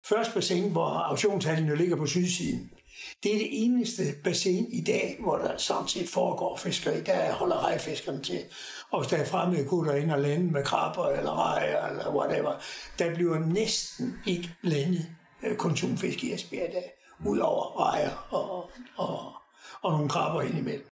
første bassin, hvor auktionshallen jo ligger på sydsiden, det er det eneste bassin i dag, hvor der samtidig foregår fiskeri. Der holder rejfiskerne til. Og hvis der er fremmede gutter ind og lande med krabber eller rejer eller whatever, der bliver næsten ikke landet konsumfisk i Esbjerg i dag, udover rejer og nogle krabber indimellem.